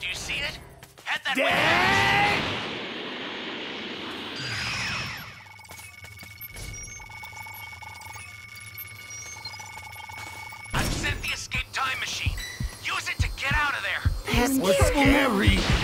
Do you see it? Head that way. I've sent the escape time machine. Use it to get out of there. That's scary.